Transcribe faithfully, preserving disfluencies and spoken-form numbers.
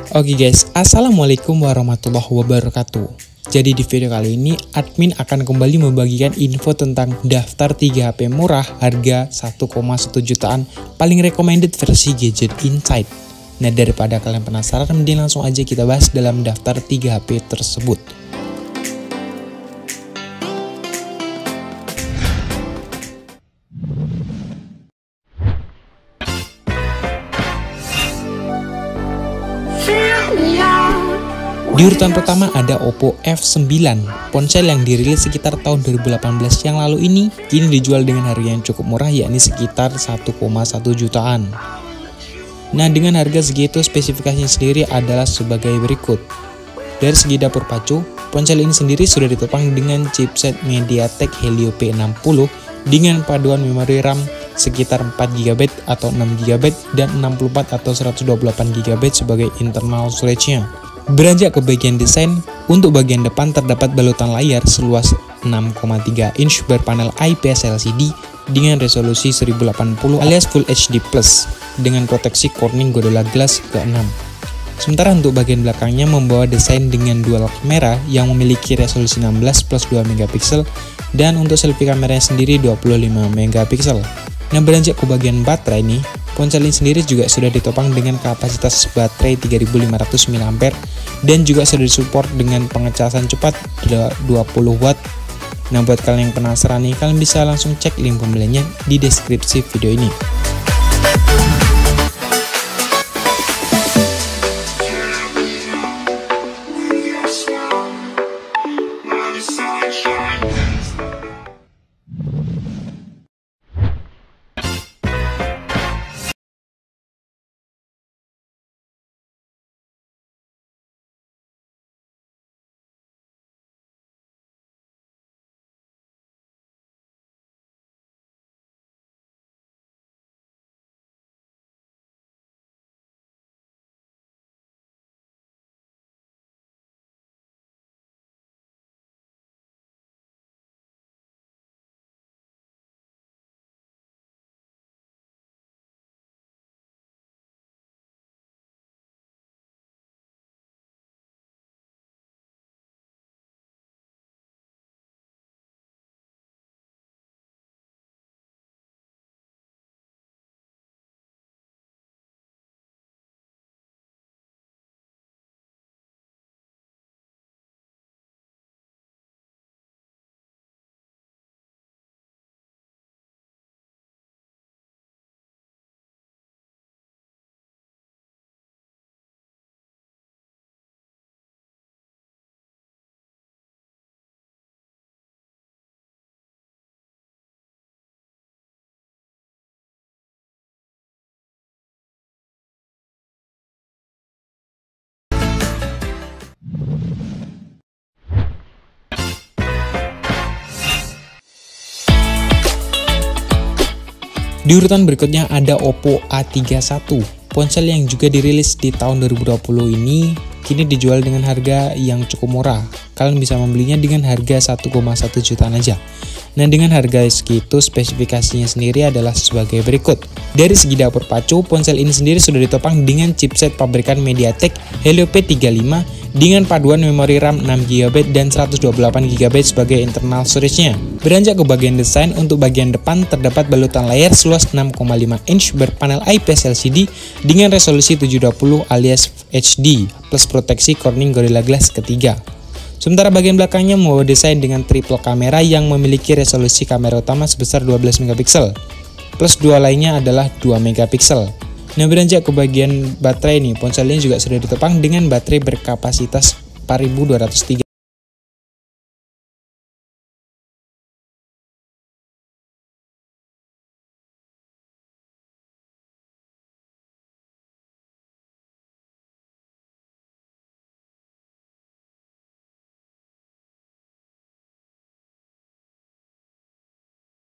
Oke guys, assalamualaikum warahmatullahi wabarakatuh. Jadi di video kali ini admin akan kembali membagikan info tentang daftar tiga H P murah harga satu koma satu jutaan paling recommended versi Gadget Insight. Nah, daripada kalian penasaran, mending langsung aja kita bahas dalam daftar tiga H P tersebut. Di urutan pertama ada Oppo F sembilan, ponsel yang dirilis sekitar tahun dua ribu delapan belas yang lalu ini kini dijual dengan harga yang cukup murah, yakni sekitar satu koma satu jutaan. Nah, dengan harga segitu spesifikasinya sendiri adalah sebagai berikut. Dari segi dapur pacu, ponsel ini sendiri sudah ditopang dengan chipset MediaTek Helio P enam puluh dengan paduan memori RAM sekitar empat giga byte atau enam giga byte dan enam puluh empat atau seratus dua puluh delapan giga byte sebagai internal storage-nya. Beranjak ke bagian desain, untuk bagian depan terdapat balutan layar seluas enam koma tiga inch berpanel I P S L C D dengan resolusi seribu delapan puluh alias Full H D plus dengan proteksi Corning Gorilla Glass ke enam. Sementara untuk bagian belakangnya membawa desain dengan dual kamera yang memiliki resolusi enam belas plus dua megapiksel dan untuk selfie kameranya sendiri dua puluh lima megapiksel. Nah, beranjak ke bagian baterai nih, ponsel ini sendiri juga sudah ditopang dengan kapasitas baterai tiga ribu lima ratus miliampere hora dan juga sudah disupport dengan pengecasan cepat dua puluh watt. Nah, buat kalian yang penasaran nih, kalian bisa langsung cek link pembeliannya di deskripsi video ini. Di urutan berikutnya ada Oppo A tiga puluh satu, ponsel yang juga dirilis di tahun dua ribu dua puluh ini kini dijual dengan harga yang cukup murah. Kalian bisa membelinya dengan harga satu koma satu jutaan aja. Nah, dengan harga segitu spesifikasinya sendiri adalah sebagai berikut. Dari segi dapur pacu, ponsel ini sendiri sudah ditopang dengan chipset pabrikan MediaTek Helio P tiga puluh lima dengan paduan memori RAM enam giga byte dan seratus dua puluh delapan giga byte sebagai internal storage-nya. Beranjak ke bagian desain, untuk bagian depan terdapat balutan layar seluas enam koma lima inch berpanel I P S L C D dengan resolusi tujuh dua puluh alias H D plus proteksi Corning Gorilla Glass ketiga. Sementara bagian belakangnya membawa desain dengan triple kamera yang memiliki resolusi kamera utama sebesar dua belas megapiksel plus dua lainnya adalah dua megapiksel. Nah, beranjak ke bagian baterai nih, ponsel ini juga sudah ditopang dengan baterai berkapasitas empat ribu dua ratus tiga